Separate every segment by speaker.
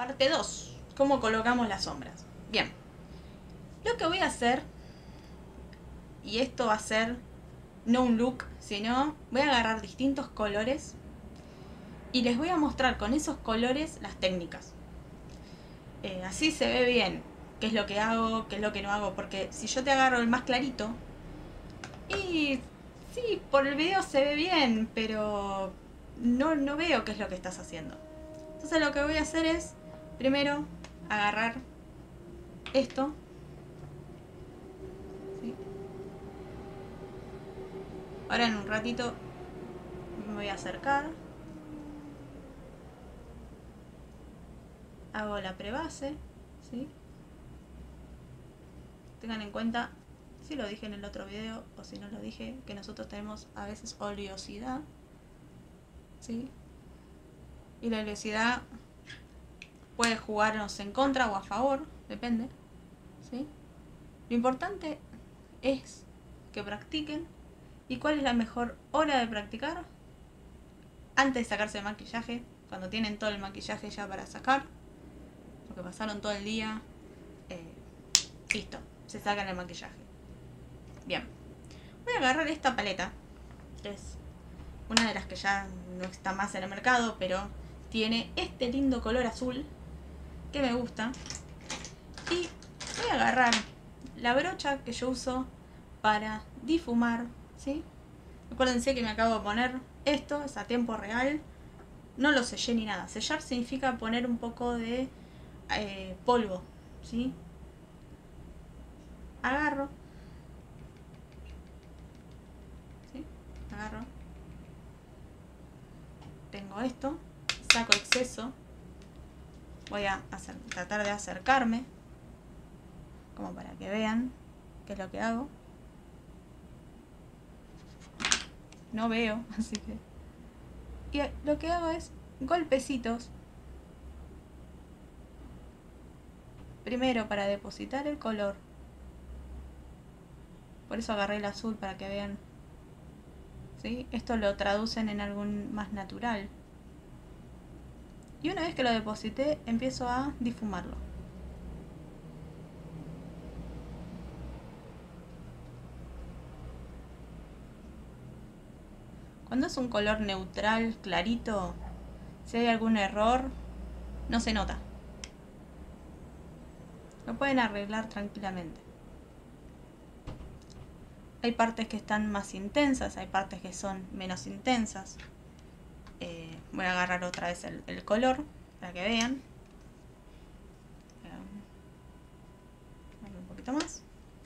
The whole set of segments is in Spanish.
Speaker 1: Parte 2. ¿Cómo colocamos las sombras? Bien. Lo que voy a hacer, y esto va a ser no un look, sino voy a agarrar distintos colores y les voy a mostrar con esos colores las técnicas. Así se ve bien qué es lo que hago, qué es lo que no hago, porque si yo te agarro el más clarito, y sí, por el video se ve bien, pero no veo qué es lo que estás haciendo. Entonces lo que voy a hacer es, primero, agarrar esto. ¿Sí? Ahora en un ratito me voy a acercar. Hago la prebase. ¿Sí? Tengan en cuenta, si lo dije en el otro video o si no lo dije, que nosotros tenemos a veces oleosidad. ¿Sí? Y la oleosidad puede jugarnos en contra o a favor, depende. ¿Sí? Lo importante es que practiquen. ¿Y cuál es la mejor hora de practicar? Antes de sacarse el maquillaje, cuando tienen todo el maquillaje ya para sacar, porque pasaron todo el día, listo, se sacan el maquillaje. Bien, voy a agarrar esta paleta, que es una de las que ya no está más en el mercado, pero tiene este lindo color azul que me gusta. Y voy a agarrar la brocha que yo uso para difumar, ¿sí? Acuérdense que me acabo de poner esto, es a tiempo real. No lo sellé ni nada. Sellar significa poner un poco de polvo, ¿sí? Agarro. ¿Sí? Agarro. Tengo esto. Saco exceso. Voy a tratar de acercarme, como para que vean qué es lo que hago. No veo, así que... Y lo que hago es golpecitos. Primero para depositar el color. Por eso agarré el azul para que vean. ¿Sí? Esto lo traducen en algo más natural. Y una vez que lo deposité, empiezo a difumarlo. Cuando es un color neutral, clarito, si hay algún error, no se nota. Lo pueden arreglar tranquilamente. Hay partes que están más intensas, hay partes que son menos intensas. Voy a agarrar otra vez el color para que vean. Un poquito más.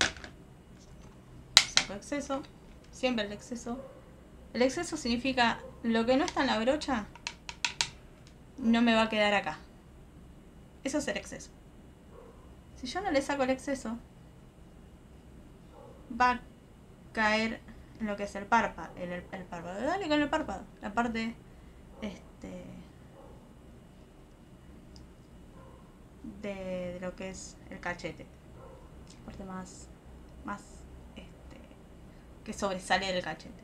Speaker 1: Saco exceso. Siempre el exceso. El exceso significa lo que no está en la brocha no me va a quedar acá. Eso es el exceso. Si yo no le saco el exceso, va a caer en lo que es el párpado. El párpado. Dale con el párpado. La parte de lo que es el cachete. La parte más que sobresale del cachete.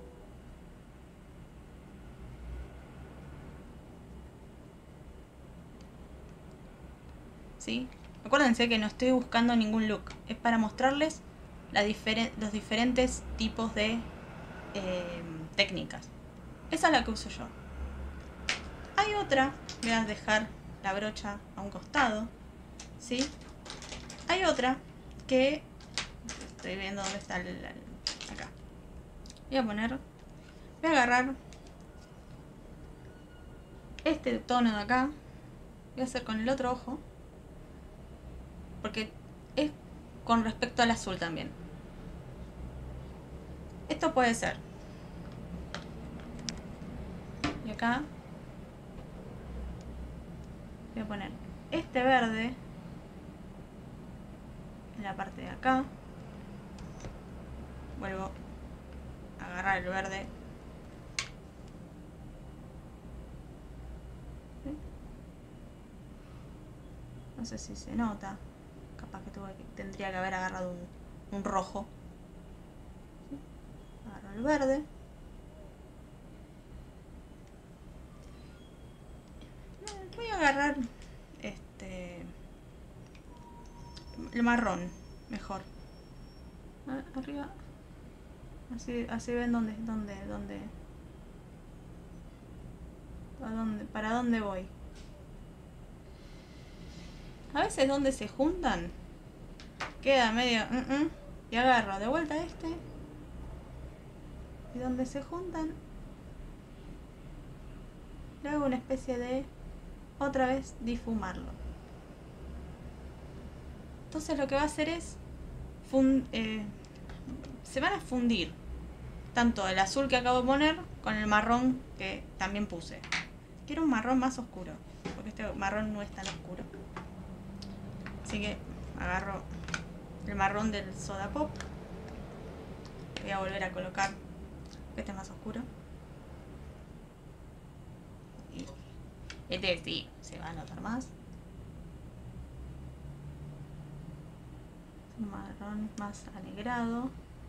Speaker 1: ¿Sí? Acuérdense que no estoy buscando ningún look. Es para mostrarles los diferentes tipos de técnicas. Esa es la que uso yo. Hay otra. Voy a dejar la brocha a un costado. ¿Sí? Hay otra que... Estoy viendo dónde está acá. Voy a agarrar este tono de acá. Voy a hacer con el otro ojo. Porque es con respecto al azul también. Esto puede ser. Y acá voy a poner este verde en la parte de acá. Vuelvo a agarrar el verde. ¿Sí? No sé si se nota. Capaz que tendría que haber agarrado un rojo. ¿Sí? Agarro el verde. Voy a agarrar el marrón, mejor. Arriba. Así ven para dónde voy. A veces donde se juntan queda medio y agarro de vuelta y donde se juntan le hago una especie de otra vez difumarlo. Entonces lo que va a hacer es se van a fundir tanto el azul que acabo de poner con el marrón que también puse. Quiero un marrón más oscuro porque este marrón no es tan oscuro, así que agarro el marrón del Soda Pop. Voy a volver a colocar que esté más oscuro. Y este sí se va a notar más. Un marrón más anegrado.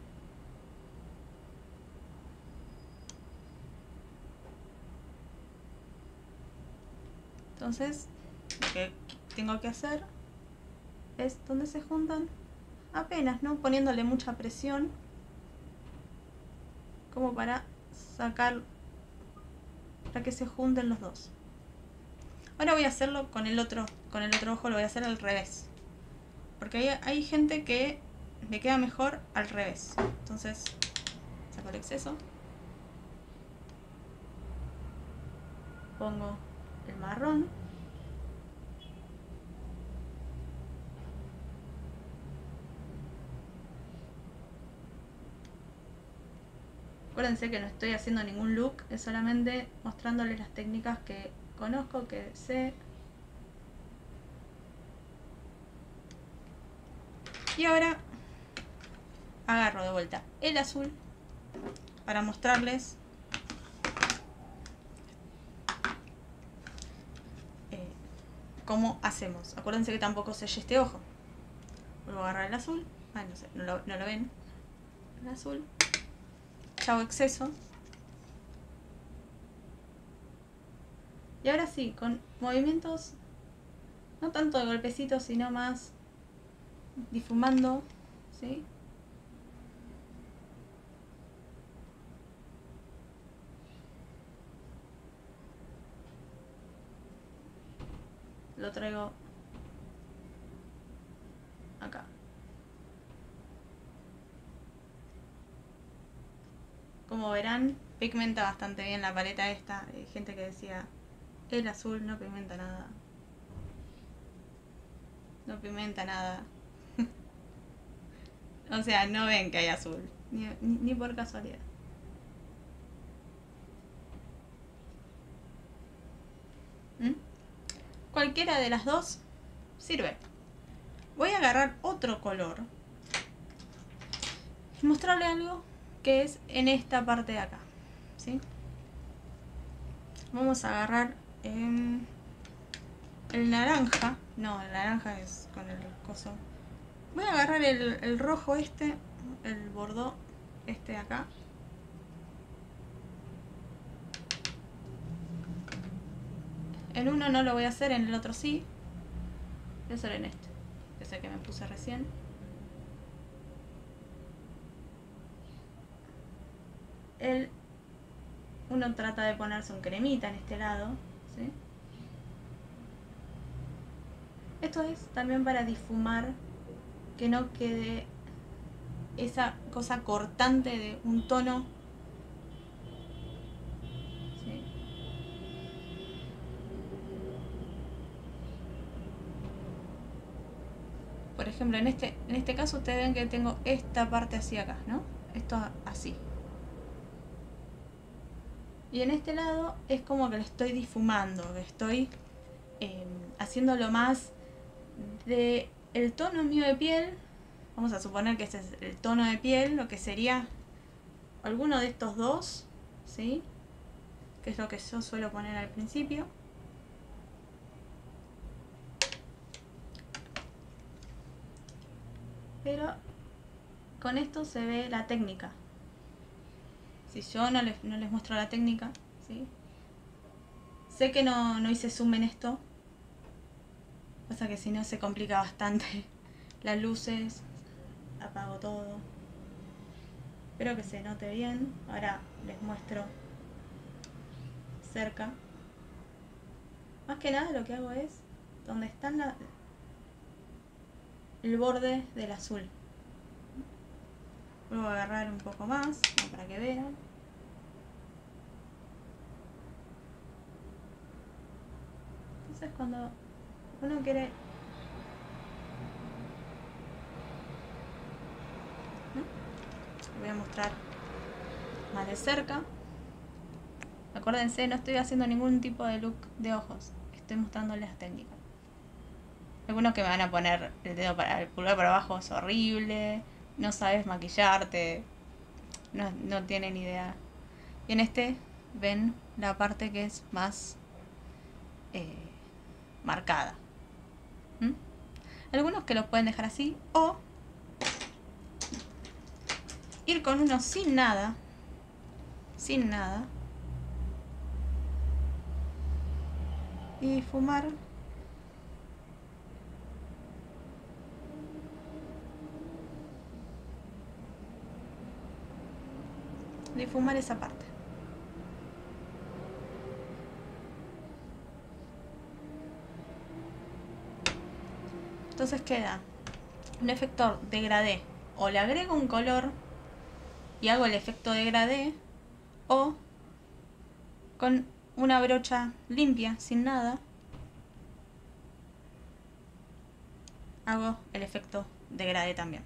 Speaker 1: Entonces, lo que tengo que hacer es donde se juntan apenas, ¿no? Poniéndole mucha presión como para sacar, para que se junten los dos. Ahora voy a hacerlo con el otro ojo, lo voy a hacer al revés, porque hay gente que le queda mejor al revés. Entonces saco el exceso, pongo el marrón, acuérdense que no estoy haciendo ningún look, es solamente mostrándoles las técnicas que conozco, que sé. Y ahora agarro de vuelta el azul para mostrarles cómo hacemos. Acuérdense que tampoco sellé este ojo. Vuelvo a agarrar el azul. No sé, no lo ven. El azul. Chavo exceso. Y ahora sí, con movimientos no tanto de golpecitos, sino más difumando, ¿sí? Lo traigo acá. Como verán, pigmenta bastante bien la paleta esta. Hay gente que decía, el azul no pigmenta nada. No pigmenta nada. O sea, no ven que hay azul. Ni por casualidad. Cualquiera de las dos sirve. Voy a agarrar otro color y mostrarle algo que es en esta parte de acá, ¿sí? Vamos a agarrar el naranja. No, el naranja es con el coso. Voy a agarrar el rojo el bordó de acá. En uno no lo voy a hacer, en el otro sí. Voy a hacer en este, que es el que me puse recién. Uno trata de ponerse un cremita en este lado, ¿sí? Esto es también para difumar, que no quede esa cosa cortante de un tono. ¿Sí? Por ejemplo, en este caso ustedes ven que tengo esta parte así acá, ¿no? Esto así. Y en este lado es como que lo estoy difumando, que estoy haciéndolo más de el tono mío de piel. Vamos a suponer que este es el tono de piel, lo que sería alguno de estos dos, ¿sí? Que es lo que yo suelo poner al principio. Pero con esto se ve la técnica. Si yo no les muestro la técnica, ¿sí? Sé que no hice zoom en esto, Pasa que si no se complica bastante. Las luces, apago todo. Espero que se note bien. Ahora les muestro cerca. Más que nada lo que hago es donde están el borde del azul. Vuelvo a agarrar un poco más para que vean. Entonces cuando uno quiere... voy a mostrar más de cerca. Acuérdense, no estoy haciendo ningún tipo de look de ojos. Estoy mostrándoles las técnicas. Algunos que me van a poner el dedo para el pulgar para abajo es horrible. No sabes maquillarte. No tienen idea. Y en este ven la parte que es más marcada. Algunos que los pueden dejar así o ir con uno sin nada. Sin nada. Y difumar. Difumar esa parte. Entonces queda un efecto degradé. O le agrego un color y hago el efecto degradé, o con una brocha limpia, sin nada, hago el efecto degradé también.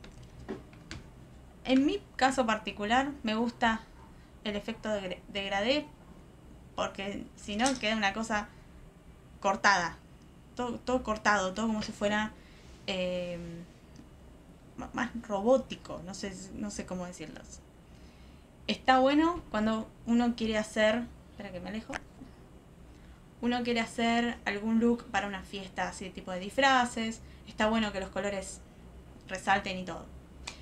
Speaker 1: En mi caso particular me gusta el efecto degradé porque si no queda una cosa cortada, todo cortado, todo como si fuera más robótico, no sé cómo decirlo. Está bueno cuando uno quiere hacer, espera que me alejo, uno quiere hacer algún look para una fiesta así de tipo de disfraces. Está bueno que los colores resalten y todo.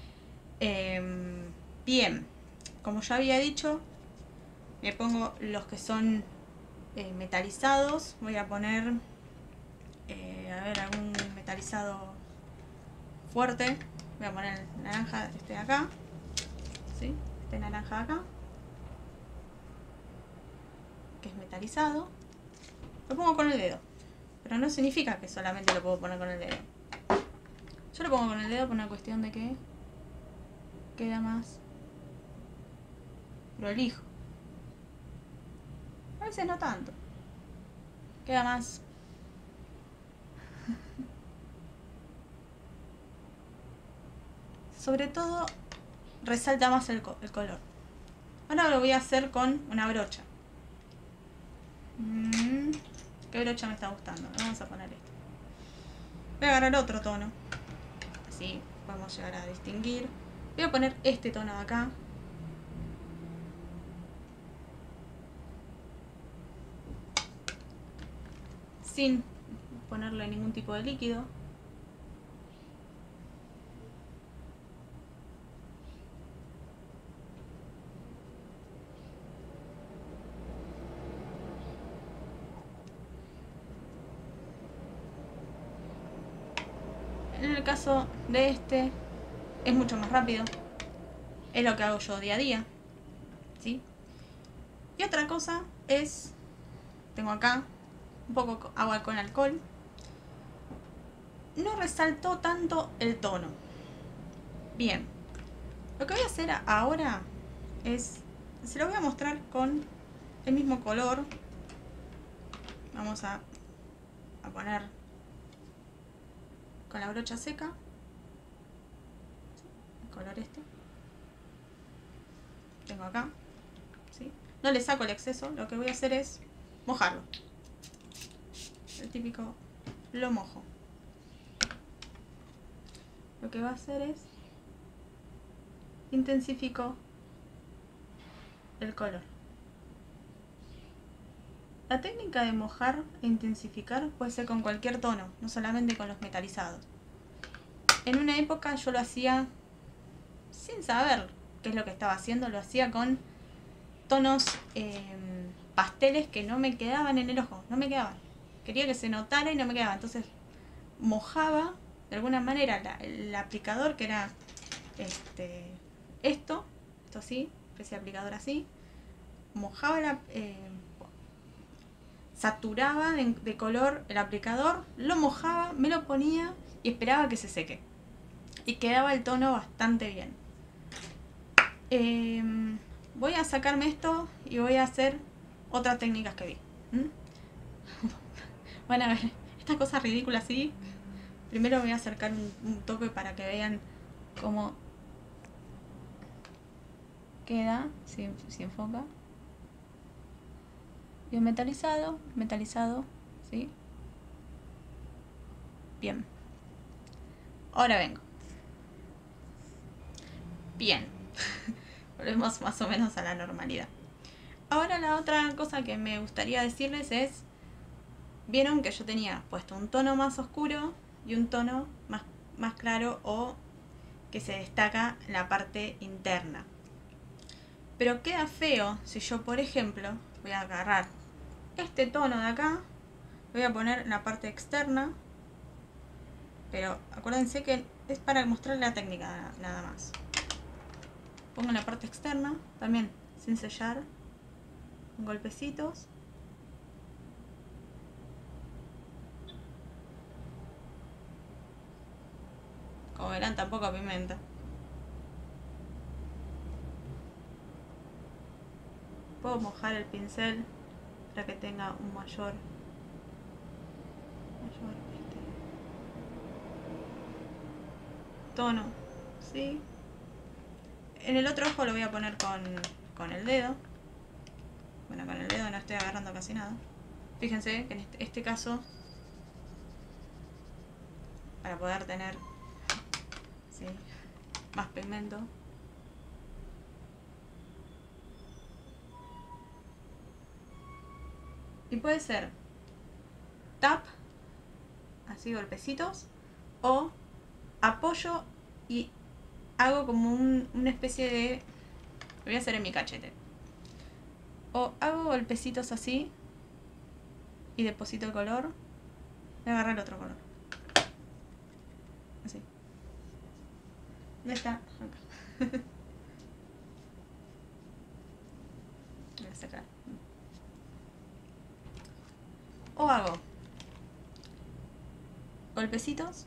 Speaker 1: Bien, como ya había dicho, me pongo los que son metalizados. Voy a poner a ver, algún metalizado fuerte. Voy a poner el naranja este de acá, ¿sí? Este naranja de acá, que es metalizado. Lo pongo con el dedo, pero no significa que solamente lo puedo poner con el dedo. Yo lo pongo con el dedo por una cuestión de que queda más prolijo. A veces no tanto. Queda más... Sobre todo resalta más el color. Ahora lo voy a hacer con una brocha. ¿Qué brocha me está gustando? Vamos a poner esto. Voy a agarrar otro tono. Así podemos llegar a distinguir. Voy a poner este tono de acá. Sin ponerle ningún tipo de líquido. En el caso de este es mucho más rápido. Es lo que hago yo día a día, ¿sí? Y otra cosa es, tengo acá un poco agua con alcohol. No resaltó tanto el tono. Bien, lo que voy a hacer ahora es, se lo voy a mostrar con el mismo color. Vamos a poner con la brocha seca el color este. Tengo acá, ¿sí? No le saco el exceso, lo que voy a hacer es mojarlo. El típico, lo mojo. Lo que va a hacer es intensifico el color. La técnica de mojar e intensificar puede ser con cualquier tono, no solamente con los metalizados. En una época yo lo hacía sin saber qué es lo que estaba haciendo, lo hacía con tonos pasteles que no me quedaban en el ojo, no me quedaban. Quería que se notara y no me quedaba, entonces mojaba de alguna manera el aplicador, que era esto así, ese aplicador así, mojaba saturaba de color el aplicador, lo mojaba, me lo ponía y esperaba que se seque. Y quedaba el tono bastante bien. Voy a sacarme esto y voy a hacer otras técnicas que vi. Van a ver, estas cosas ridículas así. Primero voy a acercar un toque para que vean cómo queda, si enfoca. Bien metalizado, ¿sí? Bien. Ahora vengo. Bien. Volvemos más o menos a la normalidad. Ahora la otra cosa que me gustaría decirles es, vieron que yo tenía puesto un tono más oscuro y un tono más claro, o que se destaca en la parte interna. Pero queda feo si yo, por ejemplo, voy a agarrar este tono de acá, lo voy a poner en la parte externa, pero acuérdense que es para mostrar la técnica nada más. Pongo en la parte externa, también sin sellar, con golpecitos. Como verán, tampoco pimenta. Puedo mojar el pincel para que tenga un mayor tono, ¿sí? En el otro ojo lo voy a poner con el dedo. Bueno, con el dedo no estoy agarrando casi nada. Fíjense que en este caso, para poder tener, ¿sí?, más pigmento, y puede ser tap, así golpecitos, o apoyo y hago como una especie de, lo voy a hacer en mi cachete, o hago golpecitos así y deposito el color. Voy a agarrar el otro color, así. ¿Dónde está? Acá. Voy a sacar. O hago golpecitos,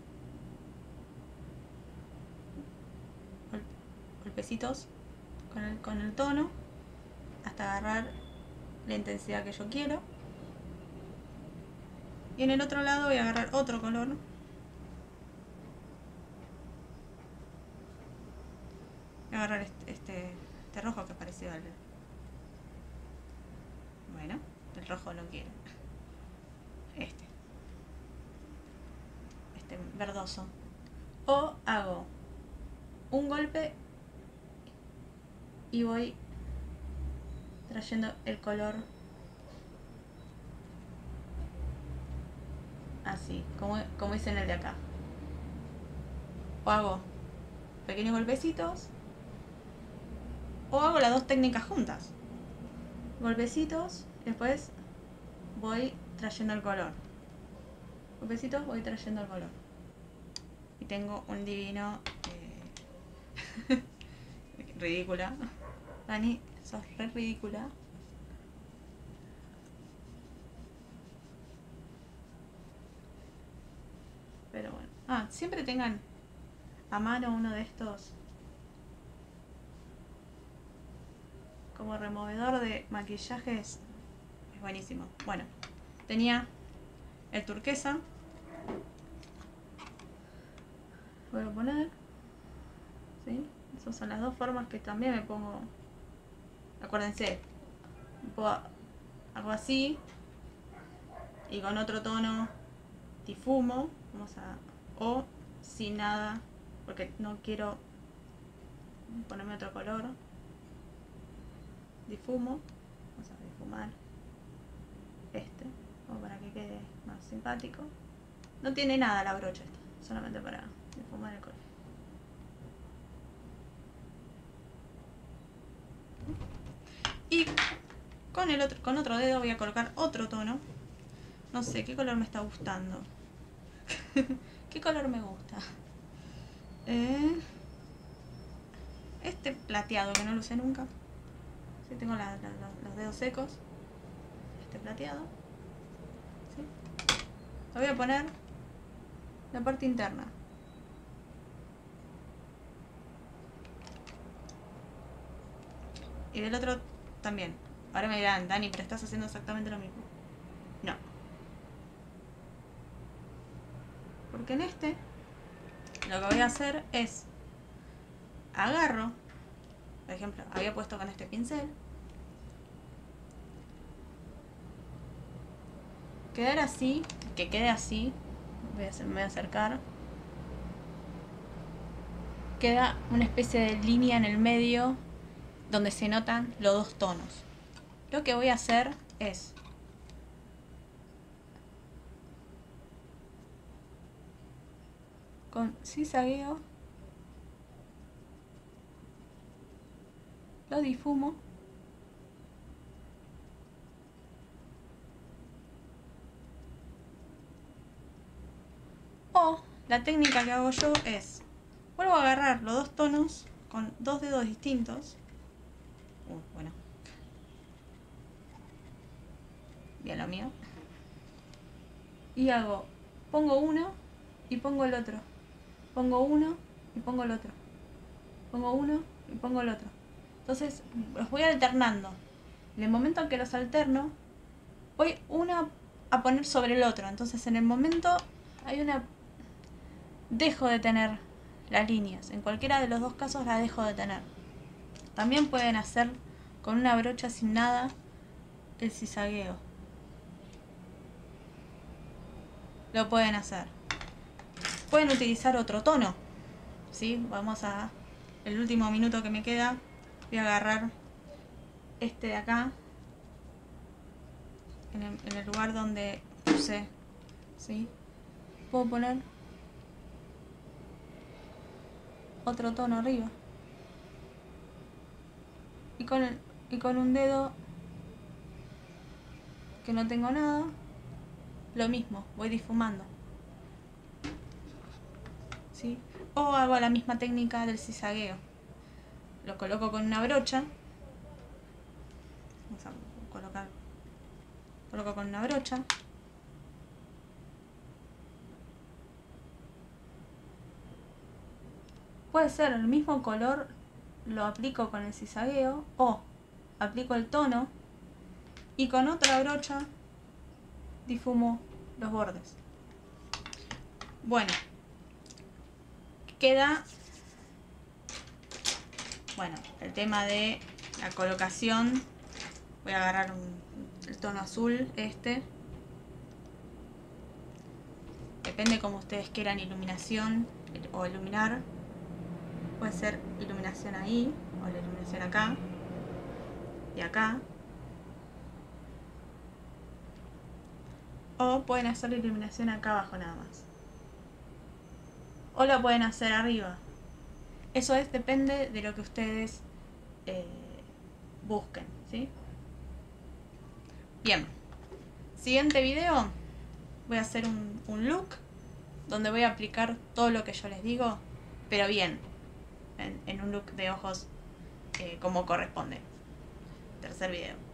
Speaker 1: con el tono hasta agarrar la intensidad que yo quiero. Y en el otro lado voy a agarrar otro color. Voy a agarrar este rojo que es parecido al... Bueno, el rojo no quiero. Este verdoso. O hago un golpe y voy trayendo el color así, como hice en el de acá. O hago pequeños golpecitos, o hago las dos técnicas juntas. Golpecitos, después voy trayendo el color. Golpecitos, voy trayendo el color. Y tengo un divino... ridícula. Dani, sos re ridícula. Pero bueno. Siempre tengan a mano uno de estos como removedor de maquillajes. Es buenísimo. Bueno, tenía el turquesa. Voy a poner, ¿sí? Esas son las dos formas que también me pongo. Acuérdense, hago así y con otro tono difumo. O sin nada, porque no quiero ponerme otro color. Difumo. Vamos a difumar como para que quede más simpático. No tiene nada la brocha esta, solamente para difumar el color. Y con otro dedo voy a colocar otro tono. No sé qué color me está gustando. ¿Qué color me gusta? Este plateado que no lo usé nunca. Sí, tengo los dedos secos. Este plateado. ¿Sí? Lo voy a poner en la parte interna. Y del otro también. Ahora me dirán, Dani, pero estás haciendo exactamente lo mismo. No. Porque en este, lo que voy a hacer es, agarro, por ejemplo, había puesto con este pincel, quedar así, que quede así, me voy a acercar, queda una especie de línea en el medio donde se notan los dos tonos. Lo que voy a hacer es con cizagueo lo difumo o la técnica que hago yo es vuelvo a agarrar los dos tonos con dos dedos distintos. Bueno, bien lo mío, y hago, pongo uno y pongo el otro, pongo uno y pongo el otro, pongo uno y pongo el otro. Entonces los voy alternando. En el momento en que los alterno, voy uno a poner sobre el otro. Entonces en el momento hay una... dejo de tener las líneas. En cualquiera de los dos casos las dejo de tener. También pueden hacer con una brocha sin nada el cizagueo. Lo pueden hacer. Pueden utilizar otro tono. ¿Sí? Vamos a... el último minuto que me queda. Voy a agarrar este de acá. En el lugar donde puse. ¿Sí? Puedo poner otro tono arriba. Y con un dedo que no tengo nada, lo mismo, voy difumando. ¿Sí? O hago la misma técnica del cizagueo. Lo coloco con una brocha. Vamos a colocar. Coloco con una brocha. Puede ser el mismo color, lo aplico con el cizagueo o aplico el tono y con otra brocha difumo los bordes. Bueno, queda, bueno, el tema de la colocación. Voy a agarrar el tono azul, este. Depende como ustedes quieran iluminación o iluminar. Puede ser iluminación ahí o la iluminación acá y acá. O pueden hacer la iluminación acá abajo nada más. O la pueden hacer arriba. Eso depende de lo que ustedes busquen, ¿sí? Bien. Siguiente video. Voy a hacer un look donde voy a aplicar todo lo que yo les digo, pero bien. En un look de ojos como corresponde. Tercer video.